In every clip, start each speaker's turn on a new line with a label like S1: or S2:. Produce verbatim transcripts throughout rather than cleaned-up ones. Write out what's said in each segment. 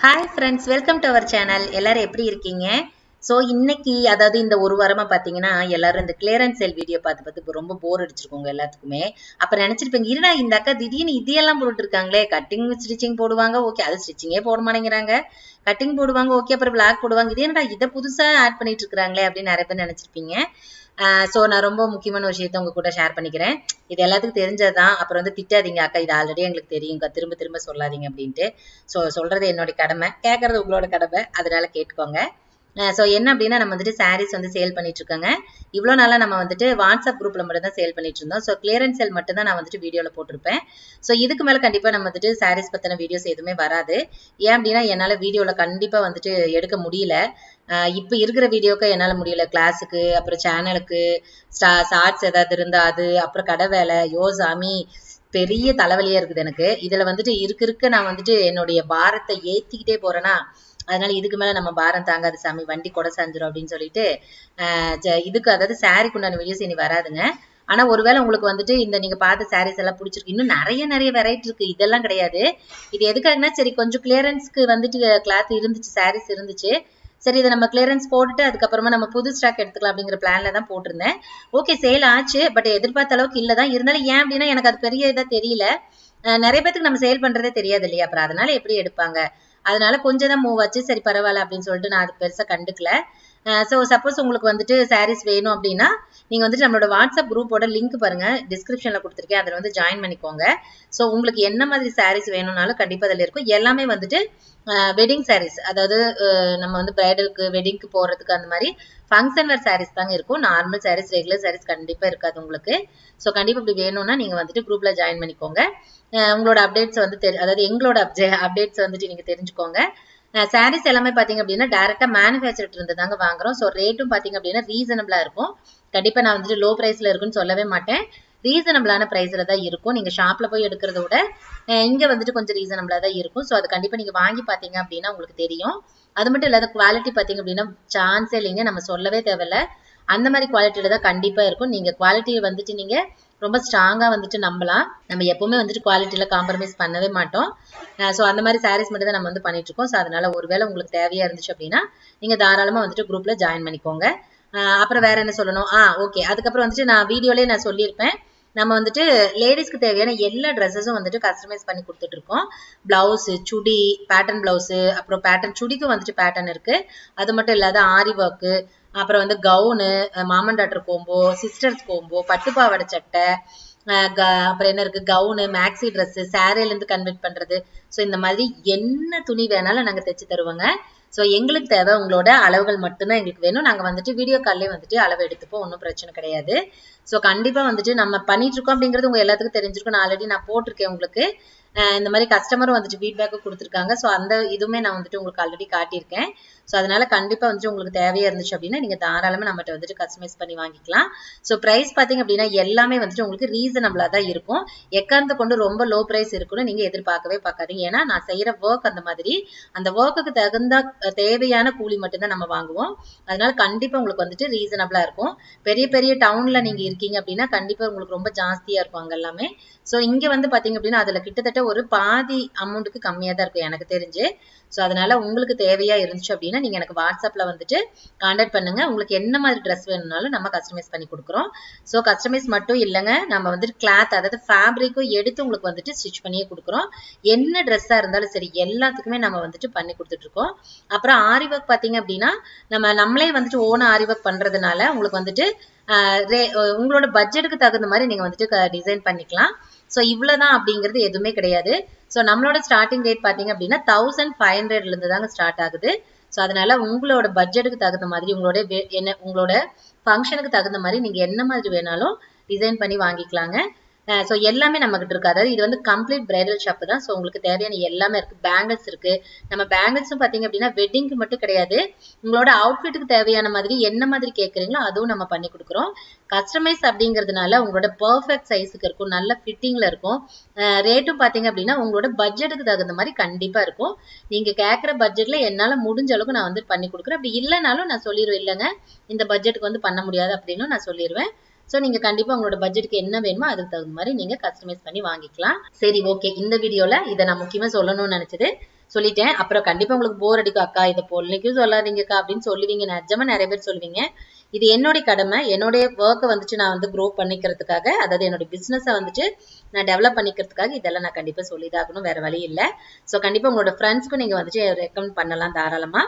S1: Hi friends, welcome to our channel. எல்லாரும் எப்படி இருக்கீங்க? So இன்னைக்கு அதாவது இந்த ஒரு வாரமா பாத்தீங்கன்னா எல்லாரும் இந்த clearance sale வீடியோ பார்த்து பார்த்து ரொம்ப போர் அடிச்சிருக்கோங்க எல்லாத்துக்குமே. அப்ப நினைச்சிருப்பீங்க இருடா இந்த அக்கா திடீர்னு இதெல்லாம் போட்டுட்டு இருக்காங்களே, கட்டிங் ஸ்டிச்சிங் போடுவாங்க, ஓகே அது ஸ்டிச்சிங்கே போட மாட்டேங்கிறாங்க, கட்டிங் போடுவாங்க, ஓகே அப்புறம் பிளாக் போடுவாங்க, இது என்னடா இதை புதுசா ஆட் பண்ணிட்டு இருக்காங்களே அப்படின்னு நிறைய பேர் நினைச்சிருப்பீங்க. ஸோ நான் ரொம்ப முக்கியமான விஷயத்த உங்க கூட ஷேர் பண்ணிக்கிறேன். இது எல்லாத்துக்கும் தெரிஞ்சதுதான். அப்புறம் வந்து திட்டாதீங்க அக்கா, இது ஆல்ரெடி எங்களுக்கு தெரியுங்க, திரும்ப திரும்ப சொல்லாதீங்க அப்படின்ட்டு. ஸோ சொல்றது என்னோட கடமை, கேட்கறது உங்களோட கடமை, அதனால கேட்டுக்கோங்க. ஸோ என்ன அப்படின்னா நம்ம வந்துட்டு சாரீஸ் வந்து சேல் பண்ணிட்டு இருக்கோங்க. இவ்வளோ நாளாக நம்ம வந்துட்டு வாட்ஸ்அப் குரூப்ல மட்டும் தான் சேல் பண்ணிட்டு இருந்தோம். ஸோ கிளியரன்ஸ் சேல் மட்டும் தான் நான் வந்துட்டு வீடியோவில் போட்டிருப்பேன். ஸோ இதுக்கு மேலே கண்டிப்பாக நம்ம வந்துட்டு சாரீஸ் பற்றின வீடியோஸ் எதுவுமே வராது. ஏன் அப்படின்னா என்னால் வீடியோவில் கண்டிப்பாக வந்துட்டு எடுக்க முடியல. இப்போ இருக்கிற வீடியோக்கு என்னால் முடியல. கிளாஸுக்கு அப்புறம் சேனலுக்கு ஸ்டா ஷார்ட்ஸ் ஏதாவது இருந்தால் அது, அப்புறம் கடை வேலை, யோ சாமி பெரிய தலைவலியாக இருக்குது எனக்கு. இதில் வந்துட்டு இருக்க இருக்க நான் வந்துட்டு என்னுடைய பாரத்தை ஏற்றிக்கிட்டே போகிறேன்னா, அதனால இதுக்கு மேலே நம்ம பாரம் தாங்காது சாமி, வண்டி கொடை சாஞ்சிரும் அப்படின்னு சொல்லிட்டு இதுக்கு அதாவது சாரிக்கு உண்டான வீடியோஸ் இனி வராதுங்க. ஆனா ஒருவேளை உங்களுக்கு வந்துட்டு இந்த நீங்க பார்த்த சாரீஸ் எல்லாம் பிடிச்சிருக்கு, இன்னும் நிறைய நிறைய வெரைட்டி இருக்கு, இதெல்லாம் கிடையாது. இது எதுக்காகனா சரி கொஞ்சம் கிளியரன்ஸ்க்கு வந்துட்டு கிளாத் இருந்துச்சு, சாரீஸ் இருந்துச்சு, சரி இதை நம்ம கிளியரன்ஸ் போட்டுட்டு அதுக்கப்புறமா நம்ம புது ஸ்டாக் எடுத்துக்கலாம் அப்படிங்கிற பிளான்ல தான் போட்டிருந்தேன். ஓகே சேல் ஆச்சு, பட் எதிர்பார்த்த அளவுக்கு இல்லதான். இருந்தாலும் ஏன் அப்படின்னா எனக்கு அது பெரிய இதா தெரியல. நிறைய பேருக்கு நம்ம சேல் பண்றதே தெரியாது இல்லையா, அப்புறம் அதனால எப்படி எடுப்பாங்க, அதனால கொஞ்சம் தான் மூவ் ஆச்சு, சரி பரவாயில்ல அப்படின்னு சொல்லிட்டு நான் அது பெருசா கண்டுக்கல. ஸோ சப்போஸ் உங்களுக்கு வந்துட்டு சாரீஸ் வேணும் அப்படின்னா நீங்க வந்துட்டு நம்மளோட வாட்ஸ்அப் குரூப்போட லிங்க் பாருங்க, டிஸ்கிரிப்ஷன்ல கொடுத்துருக்கேன், அதில் வந்து ஜாயின் பண்ணிக்கோங்க. ஸோ உங்களுக்கு என்ன மாதிரி சாரீஸ் வேணும்னாலும் கண்டிப்பா அதில் இருக்கும். எல்லாமே வந்துட்டு வெட்டிங் சாரீஸ், அதாவது நம்ம வந்து பிரைடலுக்கு வெட்டிங்க்கு போறதுக்கு அந்த மாதிரி ஃபங்க்ஷன் வேர் சாரீஸ் தாங்க இருக்கும். நார்மல் சாரீஸ் ரெகுலர் சாரீஸ் கண்டிப்பா இருக்காது உங்களுக்கு. ஸோ கண்டிப்பா இப்படி வேணும்னா நீங்க வந்துட்டு குரூப்ல ஜாயின் பண்ணிக்கோங்க. உங்களோட அப்டேட்ஸ் வந்து தெரி அதாவது எங்களோட அப்டேட்ஸ் வந்துட்டு நீங்க தெரிஞ்சுக்கோங்க. சாரீஸ் எல்லாமே பாத்தீங்க அப்படின்னா டைரக்டா மேனுஃபேக்சர் இருந்து தாங்க வாங்குறோம். ஸோ ரேட்டும் பாத்தீங்க அப்படின்னா ரீசனபிளா இருக்கும். கண்டிப்பா நான் வந்துட்டு லோ பிரைஸ்ல இருக்குன்னு சொல்லவே மாட்டேன், ரீசனபிளான பிரைஸ்ல தான் இருக்கும். நீங்க ஷாப்ல போய் எடுக்கிறத விட இங்க வந்துட்டு கொஞ்சம் ரீசனபிளா தான் இருக்கும். ஸோ அது கண்டிப்பா நீங்க வாங்கி பாத்தீங்க அப்படின்னா உங்களுக்கு தெரியும். அது மட்டும் இல்லாத குவாலிட்டி பாத்தீங்க அப்படின்னா சான்ஸே இல்லைங்க, நம்ம சொல்லவே தேவையில்ல, அந்த மாதிரி குவாலிட்டியில தான் கண்டிப்பா இருக்கும். நீங்க குவாலிட்டியை வந்துட்டு நீங்க ரொம்ப ஸ்ட்ராங்கா வந்துட்டு நம்பலாம். நம்ம எப்பவுமே வந்துட்டு குவாலிட்டியில காம்ப்ரமைஸ் பண்ணவே மாட்டோம். ஸோ அந்த மாதிரி சாரீஸ் மட்டும் தான் நம்ம வந்து பண்ணிட்டு இருக்கோம். ஸோ அதனால ஒருவேளை உங்களுக்கு தேவையா இருந்துச்சு அப்படின்னா நீங்க தாராளமா வந்துட்டு குரூப்ல ஜாயின் பண்ணிக்கோங்க. அப்புறம் வேற என்ன சொல்லணும், ஆ ஓகே அதுக்கப்புறம் வந்துட்டு நான் வீடியோலயே நான் சொல்லியிருப்பேன், நம்ம வந்துட்டு லேடிஸ்க்கு தேவையான எல்லா ட்ரெஸ்ஸஸும் வந்துட்டு கஸ்டமைஸ் பண்ணி கொடுத்துட்டு இருக்கோம். பிளவுஸ், சுடி, பேட்டர்ன் பிளவுஸ், அப்புறம் பேட்டர்ன் சுடிக்கும் வந்துட்டு பேட்டர்ன் இருக்கு. அது மட்டும் இல்லாத ஆரி ஒர்க்கு, அப்புறம் வந்து கவுனு, மாமன் டாட்டர் கோம்போ, சிஸ்டர்ஸ் கோம்போ, பட்டுப்பாவாடை சட்டை, அப்புறம் என்ன இருக்கு கவுனு, மேக்ஸி ட்ரெஸ், சாரில இருந்து கன்வெர்ட் பண்றது. ஸோ இந்த மாதிரி என்ன துணி வேணாலும் நாங்க தைச்சு தருவோங்க. ஸோ எங்களுக்கு தேவை உங்களோட அளவுகள் மட்டும்தான் எங்களுக்கு வேணும். நாங்கள் வந்துட்டு வீடியோ கால்லே வந்துட்டு அளவு எடுத்துப்போம், ஒன்றும் பிரச்சனை கிடையாது. ஸோ கண்டிப்பாக வந்துட்டு நம்ம பண்ணிட்டு இருக்கோம் அப்படிங்கிறது உங்க எல்லாத்துக்கும் தெரிஞ்சிருக்கும். நான் ஆல்ரெடி நான் போட்டிருக்கேன் உங்களுக்கு. இந்த மாதிரி கஸ்டமரும் வந்துட்டு ஃபீட்பேக்கும் கொடுத்துருக்காங்க. ஸோ அந்த இதுவுமே நான் வந்துட்டு உங்களுக்கு ஆல்ரெடி காட்டியிருக்கேன். ஸோ அதனால கண்டிப்பாக வந்துட்டு உங்களுக்கு தேவையா இருந்துச்சு அப்படின்னா நீங்கள் தாராளமாக நம்மகிட்ட வந்துட்டு கஸ்டமைஸ் பண்ணி வாங்கிக்கலாம். ஸோ ப்ரைஸ் பார்த்தீங்க அப்படின்னா எல்லாமே வந்துட்டு உங்களுக்கு ரீசனபிளாக தான் இருக்கும். எக்காரணத்தை கொண்டு ரொம்ப லோ ப்ரைஸ் இருக்குன்னு நீங்கள் எதிர்பார்க்கவே பார்க்காதீங்க. ஏன்னா நான் செய்கிற ஒர்க் அந்த மாதிரி, அந்த ஒர்க்குக்கு தகுந்த தேவையான கூலி மட்டும்தான் நம்ம வாங்குவோம். அதனால கண்டிப்பாக உங்களுக்கு வந்துட்டு ரீசனபிளாக இருக்கும். பெரிய பெரிய டவுனில் நீங்கள் இருக்கீங்க அப்படின்னா கண்டிப்பாக உங்களுக்கு ரொம்ப ஜாஸ்தியாக இருக்கும் அங்கே எல்லாமே. ஸோ இங்கே வந்து பார்த்தீங்க அப்படின்னா அதில் கிட்டத்தட்ட ஒரு பாதி அமௌண்ட்டுக்கு கம்மியாக தான் இருக்கும் எனக்கு தெரிஞ்சு. ஸோ அதனால உங்களுக்கு தேவையா இருந்துச்சு அப்படின்னா நீங்க எனக்கு வாட்ஸ்அப்ல வந்துட்டு கான்டாக்ட் பண்ணுங்க. உங்களுக்கு என்ன மாதிரி ட்ரெஸ் வேணும்னாலும் நம்ம கஸ்டமைஸ் பண்ணி கொடுக்குறோம். ஸோ கஸ்டமைஸ் மட்டும் இல்லைங்க, நம்ம வந்துட்டு கிளாத் அதாவது ஃபேப்ரிக்கும் எடுத்து உங்களுக்கு வந்துட்டு ஸ்டிச் பண்ணியே கொடுக்குறோம். என்ன ட்ரெஸ்ஸா இருந்தாலும் சரி எல்லாத்துக்குமே நம்ம வந்துட்டு பண்ணி கொடுத்துட்டு இருக்கோம். அப்புறம் ஆரி ஒர்க் பார்த்தீங்க அப்படின்னா நம்ம நம்மளே வந்துட்டு ஓன ஆரி ஒர்க் பண்றதுனால உங்களுக்கு வந்துட்டு உங்களோட பட்ஜெட்டுக்கு தகுந்த மாதிரி நீங்க வந்துட்டு டிசைன் பண்ணிக்கலாம். ஸோ இவ்வளவுதான் அப்படிங்கிறது எதுவுமே கிடையாது. ஸோ நம்மளோட ஸ்டார்டிங் ரேட் பார்த்தீங்க அப்படின்னா தௌசண்ட் ஃபைவ் ஹண்ட்ரட்ல இருந்து தாங்க ஸ்டார்ட் ஆகுது. ஸோ அதனால உங்களோட பட்ஜெட்டுக்கு தகுந்த மாதிரி உங்களோட என்ன உங்களோட ஃபங்க்ஷனுக்கு தகுந்த மாதிரி நீங்க என்ன மாதிரி வேணாலும் டிசைன் பண்ணி வாங்கிக்கலாங்க. ஸோ எல்லாமே நம்ம கிட்ட இருக்கு. அதாவது இது வந்து கம்ப்ளீட் பிரைடல் ஷாப் தான். ஸோ உங்களுக்கு தேவையான எல்லாமே இருக்கு. பேங்கிள்ஸ் இருக்கு. நம்ம பேங்கிள்ஸும் பார்த்தீங்க அப்படின்னா வெட்டிங்க்கு மட்டும் கிடையாது, உங்களோட அவுட்ஃபிட்டுக்கு தேவையான மாதிரி என்ன மாதிரி கேட்குறீங்களோ அதுவும் நம்ம பண்ணி கொடுக்குறோம். கஸ்டமைஸ் அப்படிங்கிறதுனால உங்களோட பர்ஃபெக்ட் சைஸுக்கு இருக்கும், நல்ல ஃபிட்டிங்ல இருக்கும். ரேட்டும் பார்த்தீங்க அப்படின்னா உங்களோட பட்ஜெட்டுக்கு தகுந்த மாதிரி கண்டிப்பா இருக்கும். நீங்க கேட்குற பட்ஜெட்ல என்னால முடிஞ்ச அளவுக்கு நான் வந்து பண்ணி கொடுக்குறேன். அப்படி இல்லைனாலும் நான் சொல்லிடுவேன், இல்லைங்க இந்த பட்ஜெட்டுக்கு வந்து பண்ண முடியாது அப்படின்னு நான் சொல்லிடுவேன். ஸோ நீங்க கண்டிப்பா உங்களோட பட்ஜெட்டுக்கு என்ன வேணுமோ அதுக்கு தகுந்த மாதிரி நீங்க கஸ்டமைஸ் பண்ணி வாங்கிக்கலாம். சரி ஓகே, இந்த வீடியோல இதை நான் முக்கியமா சொல்லணும்னு நினைச்சது. சொல்லிட்டேன். அப்புறம் கண்டிப்பா உங்களுக்கு போர் அடிக்கும், அக்கா இதை பொண்ணுக்கும் சொல்லாதீங்கக்கா அப்படின்னு சொல்லுவீங்க. நிஜமா நிறைய பேர் சொல்லுவீங்க. இது என்னுடைய கடமை, என்னுடைய ஒர்க்கை வந்துட்டு நான் வந்து க்ரோ பண்ணிக்கிறதுக்காக, அதாவது என்னுடைய பிசினஸை வந்துட்டு நான் டெவலப் பண்ணிக்கிறதுக்காக இதெல்லாம் நான் கண்டிப்பா சொல்லிதாகணும், வேற வழி இல்லை. ஸோ கண்டிப்பா உங்களோட ஃப்ரெண்ட்ஸ்க்கும் நீங்க வந்துட்டு ரெக்கமெண்ட் பண்ணலாம் தாராளமா.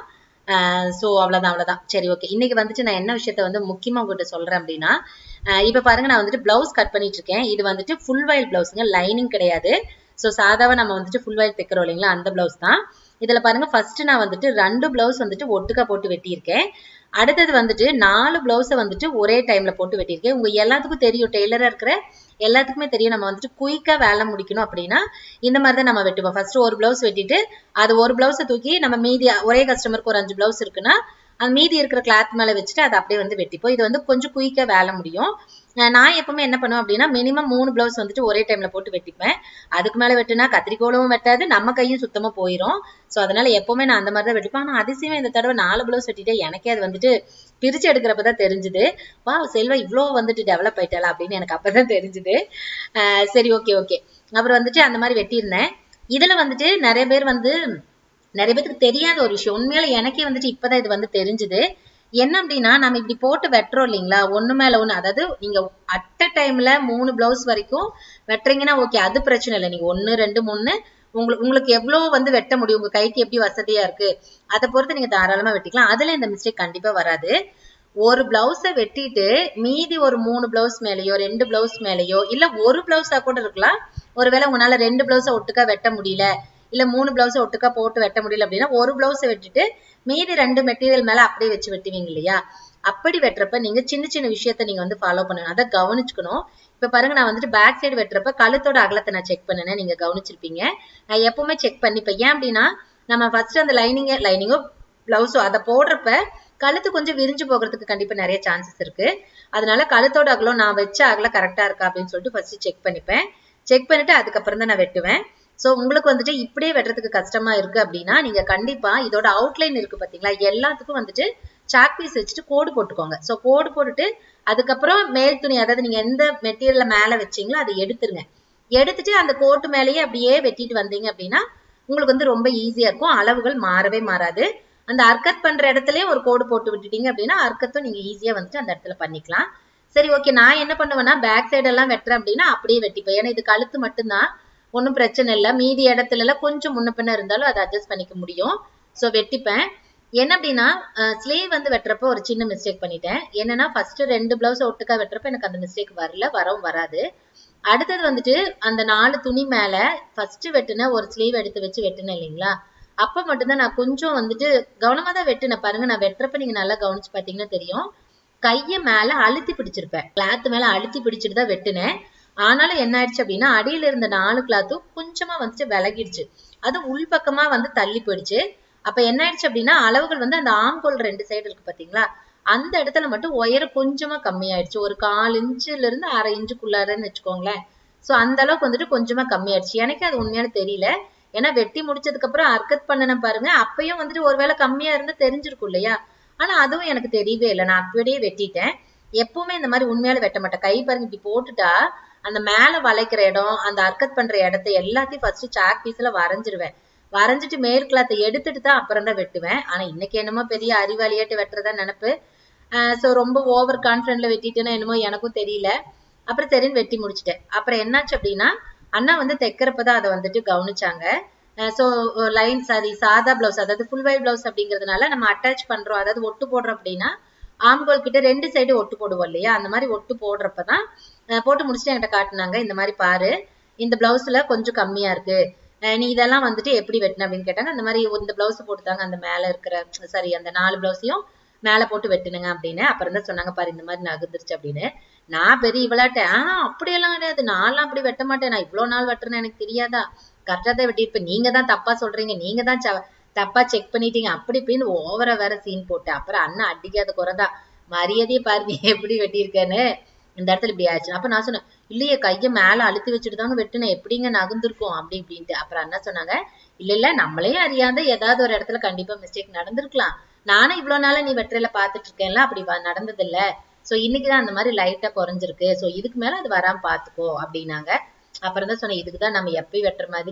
S1: ஸோ அவ்வளோதான் அவ்வளோதான் சரி, ஓகே. இன்னைக்கு வந்துட்டு நான் என்ன விஷயத்த வந்து முக்கியமா உங்ககிட்ட சொல்றேன் அப்படின்னா, இப்போ பாருங்க, நான் வந்துட்டு பிளவுஸ் கட் பண்ணிட்டு இருக்கேன். இது வந்துட்டு ஃபுல் வயல் பிளவுஸுங்க, லைனிங் கிடையாது. ஸோ சாதாவா நம்ம வந்துட்டு ஃபுல் வயல் தைக்கிறோம் இல்லைங்களா, அந்த பிளவுஸ் தான். இதுல பாருங்க, ஃபர்ஸ்ட் நான் வந்துட்டு ரெண்டு பிளவுஸ் வந்துட்டு ஒட்டுக்கா போட்டு வெட்டியிருக்கேன். அடுத்தது வந்துட்டு நாலு பிளவுஸை வந்துட்டு ஒரே டைம்ல போட்டு வெட்டியிருக்கேன். உங்க எல்லாத்துக்கும் தெரியும், டெய்லரா இருக்கிற எல்லாத்துக்குமே தெரியும், நம்ம வந்துட்டு குயிக்கா வேலை முடிக்கணும் அப்படின்னா இந்த மாதிரி தான் நம்ம வெட்டுவோம். ஃபர்ஸ்ட் ஒரு பிளவுஸ் வெட்டிட்டு அது ஒரு பிளவுஸை தூக்கி நம்ம மீதி ஒரே கஸ்டமருக்கு ஒரு அஞ்சு பிளவுஸ் இருக்குன்னா அந்த மீதி இருக்கிற கிளாத் மேல வச்சுட்டு அதை அப்படியே வந்து வெட்டிப்போம். இது வந்து கொஞ்சம் குயிக்கா வேலை முடியும். நான் எப்பவுமே என்ன பண்ணுவேன் அப்படின்னா, மினிமம் மூணு பிளவுஸ் வந்துட்டு ஒரே டைம்ல போட்டு வெட்டிப்பேன். அதுக்கு மேல வெட்டினா கத்திரிக்கோளவும் வெட்டாது, நம்ம கையும் சுத்தமா போயிடும். ஸோ அதனால எப்பவுமே நான் அந்த மாதிரி தான் வெட்டிப்பேன். ஆனால் அதிசயமா இந்த தடவை நாலு பிளவுஸ் வெட்டிட்டு எனக்கே அது வந்துட்டு பிரிச்சு எடுக்கிறப்பதான் தெரிஞ்சுது, வா செல்வா இவ்வளோ வந்துட்டு டெவலப் ஆயிட்டாளா அப்படின்னு எனக்கு அப்பதான் தெரிஞ்சுது. ஆஹ் சரி, ஓகே ஓகே அப்புறம் வந்துட்டு அந்த மாதிரி வெட்டியிருந்தேன். இதுல வந்துட்டு நிறைய பேர் வந்து நிறைய பேருக்கு தெரியாத ஒரு விஷயம், உண்மையில எனக்கே வந்துட்டு இப்பதான் இது வந்து தெரிஞ்சுது. என்ன அப்படின்னா, நம்ம இப்படி போட்டு வெட்டுறோம் இல்லைங்களா, ஒண்ணு மேல ஒண்ணு, அதாவது நீங்க அட் அ டைம்ல மூணு பிளவுஸ் வரைக்கும் வெட்டுறீங்கன்னா ஓகே, அது பிரச்சனை இல்லை. நீங்க ஒன்னு ரெண்டு மூணு உங்களுக்கு உங்களுக்கு எவ்வளவு வந்து வெட்ட முடியும், உங்க கைக்கு எப்படி வசதியா இருக்கு அதை பொறுத்து நீங்க தாராளமா வெட்டிக்கலாம். அதுல இந்த மிஸ்டேக் கண்டிப்பா வராது. ஒரு பிளவுஸை வெட்டிட்டு மீதி ஒரு மூணு பிளவுஸ் மேலேயோ ரெண்டு பிளவுஸ் மேலேயோ இல்ல ஒரு பிளவுஸா கூட இருக்கலாம். ஒருவேளை உங்களால ரெண்டு பிளவுஸை ஒட்டுக்கா வெட்ட முடியல, இல்ல மூணு பிளவுஸை ஒட்டுக்கா போட்டு வெட்ட முடியல அப்படின்னா ஒரு பிளவுஸை வெட்டிட்டு மீதி ரெண்டு மெட்டீரியல் மேல அப்படியே வச்சு வெட்டுவீங்க இல்லையா, அப்படி வெட்டுறப்ப நீங்க சின்ன சின்ன விஷயத்த நீங்க வந்து ஃபாலோ பண்ணணும், அதை கவனிச்சுக்கணும். இப்ப பாருங்க, நான் வந்துட்டு பேக் சைடு வெட்டுறப்ப கழுத்தோட அகலத்தை நான் செக் பண்ணேன், நீங்க கவனிச்சிருப்பீங்க. நான் எப்பவுமே செக் பண்ணிப்பேன். ஏன் அப்படின்னா, நம்ம ஃபர்ஸ்ட் அந்த லைனிங்க லைனிங்கோ பிளவுஸோ அதை போடுறப்ப கழுத்து கொஞ்சம் விரிஞ்சு போகிறதுக்கு கண்டிப்பா நிறைய சான்சஸ் இருக்கு. அதனால கழுத்தோட அகலம் நான் வச்ச அகலம் கரெக்டா இருக்கா அப்படின்னு சொல்லிட்டு ஃபர்ஸ்ட் செக் பண்ணிப்பேன். செக் பண்ணிட்டு அதுக்கப்புறம் தான் நான் வெட்டுவேன். சோ உங்களுக்கு வந்துட்டு இப்படியே வெட்டுறதுக்கு கஷ்டமா இருக்கு அப்படின்னா நீங்க கண்டிப்பா இதோட அவுட்லைன் இருக்கு பாத்தீங்களா, எல்லாத்துக்கும் வந்துட்டு சாக் பீஸ் வச்சுட்டு கோடு போட்டுக்கோங்க. சோ கோடு போட்டுட்டு அதுக்கப்புறம் மேல் துணி, அதாவது நீங்க எந்த மெட்டீரியல்ல மேல வச்சீங்களோ அதை எடுத்துருங்க. எடுத்துட்டு அந்த கோட்டு மேலேயே அப்படியே வெட்டிட்டு வந்தீங்க அப்படின்னா உங்களுக்கு வந்து ரொம்ப ஈஸியா இருக்கும், அளவுகள் மாறவே மாறாது. அந்த அர்க்கத் பண்ற இடத்துலயே ஒரு கோடு போட்டு விட்டுட்டீங்க அப்படின்னா அர்க்கத்தும் நீங்க ஈஸியா வந்துட்டு அந்த இடத்துல பண்ணிக்கலாம். சரி, ஓகே. நான் என்ன பண்ணுவேன்னா, பேக் சைடு எல்லாம் வெட்டுறேன் அப்படின்னா அப்படியே வெட்டிப்பேன். ஏன்னா இது கழுத்து மட்டும்தான், ஒன்றும் பிரச்சனை இல்லை. மீதி இடத்துல எல்லாம் கொஞ்சம் முன்ன பின்ன இருந்தாலும் அதை அட்ஜஸ்ட் பண்ணிக்க முடியும். ஸோ வெட்டிப்பேன். என்ன அப்படின்னா, ஸ்லீவ் வந்து வெட்டுறப்ப ஒரு சின்ன மிஸ்டேக் பண்ணிட்டேன். என்னன்னா, ஃபர்ஸ்ட் ரெண்டு பிளவுஸ் ஒட்டுக்கா வெட்டுறப்ப எனக்கு அந்த மிஸ்டேக் வரல, வரவும் வராது. அடுத்தது வந்துட்டு அந்த நாலு துணி மேல ஃபர்ஸ்ட் வெட்டுன ஒரு ஸ்லீவ் எடுத்து வச்சு வெட்டுனேன் இல்லைங்களா, அப்ப மட்டும்தான் நான் கொஞ்சம் வந்துட்டு கவனமா தான் வெட்டுனேன். பாருங்க, நான் வெட்டுறப்ப நீங்க நல்லா கவனிச்சு பாத்தீங்கன்னா தெரியும், கைய மேல அழுத்தி பிடிச்சிருப்பேன், கிளாத் மேல அழுத்தி பிடிச்சிட்டு தான் வெட்டுனேன். ஆனாலும் என்ன ஆயிடுச்சு அப்படின்னா, அடியில இருந்த நாலு கிளாத்தும் கொஞ்சமா வந்துட்டு விலகிடுச்சு, அது உள்பக்கமா வந்து தள்ளி போயிடுச்சு. அப்ப என்ன ஆயிடுச்சு அப்படின்னா, அளவுகள் வந்து அந்த ஆம்கோல் ரெண்டு சைடு இருக்கு பாத்தீங்களா, அந்த இடத்துல மட்டும் உயரம் கொஞ்சமா கம்மியாயிடுச்சு. ஒரு கால் இன்ச்சுல இருந்து அரை இன்ச்சுக்குள்ளாரன்னு வச்சுக்கோங்களேன். சோ அந்த அளவுக்கு வந்துட்டு கொஞ்சமா கம்மியாயிடுச்சு. எனக்கு அது உண்மையான தெரியல. ஏன்னா வெட்டி முடிச்சதுக்கு அப்புறம் அர்க்கத் பண்ணன பாருங்க, அப்பயும் வந்துட்டு ஒருவேளை கம்மியா இருந்து தெரிஞ்சிருக்கும் இல்லையா, ஆனா அதுவும் எனக்கு தெரியவே இல்லை. நான் அப்படியே வெட்டிட்டேன். எப்பவுமே இந்த மாதிரி உண்மையால வெட்ட மாட்டேன். கை பாருங்க, இப்படி போட்டுட்டா அந்த மேல வளைக்கிற இடம், அந்த அர்க்கத் பண்ற இடத்த எல்லாத்தையும் ஃபர்ஸ்ட் சாக் பீஸ்ல வரைஞ்சிருவேன். வரைஞ்சிட்டு மேற்கிளாத்தை எடுத்துட்டு தான் அப்புறம் தான் வெட்டுவேன். ஆனா இன்னைக்கு என்னமோ பெரிய அறிவாளியாட்டு வெட்டுறதா நினைப்பு. ஆஹ் சோ ரொம்ப ஓவர் கான்பிடன்ட்ல வெட்டிட்டேன்னா என்னமோ எனக்கும் தெரியல. அப்புறம் சரின்னு வெட்டி முடிச்சிட்டேன். அப்புறம் என்னாச்சு அப்படின்னா, அண்ணா வந்து தைக்கிறப்பதான் அதை வந்துட்டு கவனிச்சாங்க. சோ லைன் சாரி சாதா பிளவுஸ், அதாவது ஃபுல் வைட் பிளவுஸ் அப்படிங்கிறதுனால நம்ம அட்டாச் பண்றோம், அதாவது ஒட்டு போடுறோம் அப்படின்னா ஆம்கோல் கிட்ட ரெண்டு சைடு ஒட்டு போடுவோம் இல்லையா, அந்த மாதிரி ஒட்டு போடுறப்பதான் போட்டு முடிச்சுட்டு என்கிட்ட காட்டினாங்க. இந்த மாதிரி பாரு, இந்த பிளவுஸ்ல கொஞ்சம் கம்மியா இருக்கு, நீ இதெல்லாம் வந்துட்டு எப்படி வெட்டின அப்படின்னு கேட்டாங்க. அந்த மாதிரி இந்த பிளவுஸ் போட்டுதாங்க அந்த மேல இருக்கிற சாரி அந்த நாலு பிளவுஸையும் மேல போட்டு வெட்டுனுங்க அப்படின்னு. அப்புறம் தான் சொன்னாங்க, பாரு இந்த மாதிரி நகர்ந்துருச்சு அப்படின்னு. நான் பெரிய இவ்வளாட்டேன், ஆஹ் அப்படியெல்லாம் கிடையாது, நான்லாம் அப்படி வெட்ட மாட்டேன், நான் இவ்வளவு நாள் வெட்டுறேன்னு எனக்கு தெரியாதா, கரெக்டா தான் வெட்டிருப்பேன், நீங்க தான் தப்பா சொல்றீங்க, நீங்க தான் தப்பா செக் பண்ணிட்டீங்க அப்படி இப்படின்னு ஓவரா வேற சீன் போட்டேன். அப்புறம் அண்ணன் அடிக்காத குறைதான், மரியாதையே பாருங்க எப்படி வெட்டியிருக்கேன்னு, இந்த இடத்துல இப்படி ஆயிடுச்சு. அப்ப நான் சொன்னேன், இல்லையே கைய மேல அழுத்தி வச்சுட்டு தாங்க வெட்டுனேன், எப்படிங்க நகர்ந்துருக்கும் அப்படி இப்படின்ட்டு. அப்புறம் அண்ணா சொன்னாங்க, இல்ல இல்ல நம்மளே அறியாத ஏதாவது ஒரு இடத்துல கண்டிப்பா மிஸ்டேக் நடந்திருக்கலாம், நானும் இவ்வளவு நாள நீ வெற்றில பாத்துட்டு இருக்கேன்ல, அப்படி நடந்தது இல்ல, சோ இன்னைக்குதான் அந்த மாதிரி லைட்டா குறைஞ்சிருக்கு, சோ இதுக்கு மேல அது வராம பாத்துக்கோ அப்படின்னாங்க. அப்புறம் தான் சொன்னேன், இதுக்குதான் நம்ம எப்பயும் வெட்டுற மாதிரி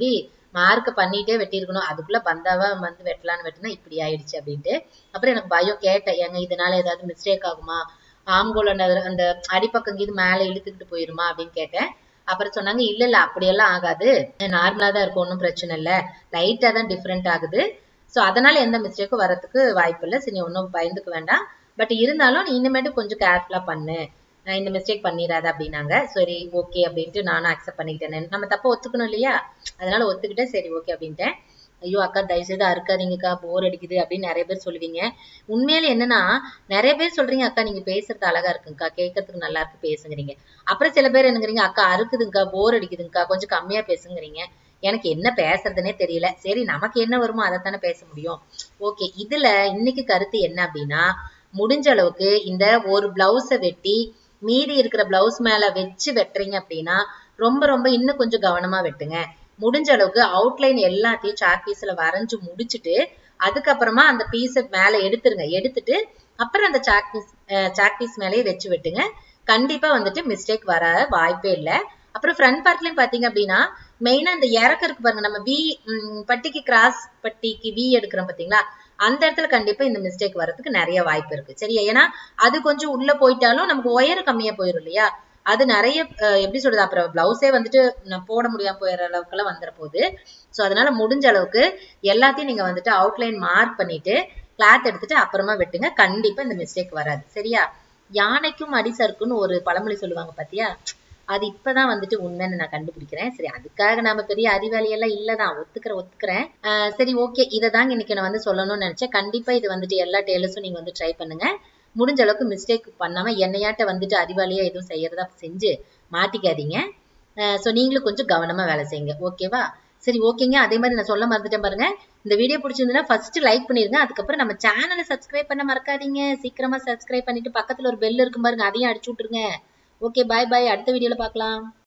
S1: மார்க் பண்ணிட்டே வெட்டியிருக்கணும், அதுக்குள்ள பந்தாவா வந்து வெட்டலான்னு வெட்டினா இப்படி ஆயிடுச்சு அப்படின்ட்டு. அப்புறம் எனக்கு பயம், கேட்டேன் ஏங்க இதனால ஏதாவது மிஸ்டேக் ஆகுமா, ஆம்கோல் அந்த அடிப்பக்கம் இது மேல இழுத்துக்கிட்டு போயிருமா அப்படின்னு கேட்டேன். அப்புறம் சொன்னாங்க இல்ல இல்ல அப்படியெல்லாம் ஆகாது, நார்மலா தான் இருக்கும், ஒன்றும் பிரச்சனை இல்லை, லைட்டா தான் டிஃப்ரெண்ட் ஆகுது, ஸோ அதனால எந்த மிஸ்டேக்கும் வரதுக்கு வாய்ப்பு இல்லை, சரி ஒன்றும் பயந்துக்க வேண்டாம், பட் இருந்தாலும் நீ இனிமேட்டு கொஞ்சம் கேர்ஃபுல்லா பண்ணு, இந்த மிஸ்டேக் பண்ணிடாத அப்படின்னாங்க. சரி ஓகே அப்படின்ட்டு நானும் அக்செப்ட் பண்ணிக்கிட்டேன், நம்ம தப்ப ஒத்துக்கணும் இல்லையா, அதனால ஒத்துக்கிட்டேன், சரி ஓகே அப்படின்ட்டேன். ஐயோ அக்கா தயவுசெய்து அறுக்காதீங்கக்கா போர் அடிக்குது அப்படின்னு நிறைய பேர் சொல்லுவீங்க. உண்மையில என்னன்னா நிறைய பேர் சொல்றீங்க அக்கா நீங்க பேசுறது அழகா இருக்குங்கக்கா, கேட்கறதுக்கு நல்லா இருக்கு பேசுங்கிறீங்க. அப்புறம் சில பேர் என்னங்கிறீங்க அக்கா அறுக்குதுங்கக்கா போர் அடிக்குதுங்கக்கா கொஞ்சம் கம்மியா பேசுங்கிறீங்க. எனக்கு என்ன பேசுறதுனே தெரியல. சரி நமக்கு என்ன வருமோ அதைத்தானே பேச முடியும். ஓகே, இதுல இன்னைக்கு கருத்து என்ன அப்படின்னா, முடிஞ்ச அளவுக்கு இந்த ஒரு பிளவுஸை வெட்டி மீதி இருக்கிற பிளவுஸ் மேல வச்சு வெட்டுறீங்க அப்படின்னா ரொம்ப ரொம்ப இன்னும் கொஞ்சம் கவனமா வெட்டுங்க. முடிஞ்ச அளவுக்கு அவுட்லைன் எல்லாத்தையும் சாக் பீஸ்ல வரைஞ்சு முடிச்சுட்டு அதுக்கப்புறமா அந்த பீஸை மேல எடுத்துருங்க. எடுத்துட்டு அப்புறம் அந்த சாக் பீஸ் சாக் பீஸ் மேலேயே வச்சு வெட்டுங்க. கண்டிப்பா வந்துட்டு மிஸ்டேக் வர வாய்ப்பே இல்லை. அப்புறம் ஃப்ரண்ட் பார்ட்லயும் பாத்தீங்க அப்படின்னா மெயினா இந்த இறக்க இருக்கு பாருங்க, நம்ம வி பட்டிக்கு கிராஸ் பட்டிக்கு வி எடுக்கிறோம் பாத்தீங்களா, அந்த இடத்துல கண்டிப்பா இந்த மிஸ்டேக் வர்றதுக்கு நிறைய வாய்ப்பு இருக்கு. சரியா, ஏன்னா அது கொஞ்சம் உள்ள போயிட்டாலும் நமக்கு ஒயர் கம்மியா போயிடும் இல்லையா, அது நிறைய எப்படி சொல்றது, அப்புறம் பிளவுஸே வந்துட்டு போட முடியாம போயிடுற அளவுக்கு எல்லாம் வந்துட போகுது. ஸோ அதனால முடிஞ்ச அளவுக்கு எல்லாத்தையும் நீங்க வந்துட்டு அவுட்லைன் மார்க் பண்ணிட்டு கிளாத் எடுத்துட்டு அப்புறமா வெட்டுங்க, கண்டிப்பா இந்த மிஸ்டேக் வராது. சரியா, யானைக்கும் அடி சறுக்குன்னு ஒரு பழமொழி சொல்லுவாங்க பாத்தியா, அது இப்பதான் வந்துட்டு உண்மைன்னு நான் கண்டுபிடிக்கிறேன். சரி, அதுக்காக நாம பெரிய அறிவாளியெல்லாம் இல்லதான், ஒத்துக்கிறேன் ஒத்துக்கிறேன் ஆஹ் சரி ஓகே, இதை தாங்க இன்னைக்கு நான் வந்து சொல்லணும்னு நினைச்சேன். கண்டிப்பா இது வந்துட்டு எல்லா டெய்லர்ஸும் நீங்க வந்து ட்ரை பண்ணுங்க. முடிஞ்ச அளவுக்கு மிஸ்டேக் பண்ணாம என்னையாட்ட வந்துட்டு அறிவாளியா எதுவும் செய்யறதா செஞ்சு மாட்டிக்காதீங்க. ஸோ நீங்களும் கொஞ்சம் கவனமா வேலை செய்யுங்க. ஓகேவா, சரி ஓகேங்க. அதே மாதிரி நான் சொல்ல மறந்துட்டேன் பாருங்க, இந்த வீடியோ பிடிச்சிருந்ததுன்னா ஃபர்ஸ்ட் லைக் பண்ணிருங்க, அதுக்கப்புறம் நம்ம சேனலை சப்ஸ்கிரைப் பண்ண மறக்காதீங்க. சீக்கிரமா சப்ஸ்கிரைப் பண்ணிட்டு பக்கத்துல ஒரு பெல் இருக்கும் பாருங்க, அதையும் அடிச்சு விட்டுருங்க. ஓகே, பாய் பாய், அடுத்த வீடியோல பார்க்கலாம்.